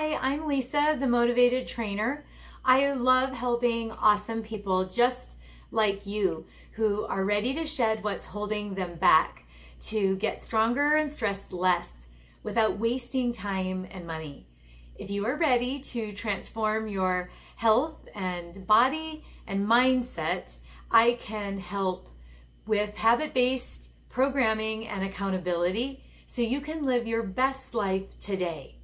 Hi, I'm Lisa, the Motivated Trainer. I love helping awesome people just like you who are ready to shed what's holding them back to get stronger and stress less without wasting time and money. If you are ready to transform your health and body and mindset, I can help with habit-based programming and accountability so you can live your best life today.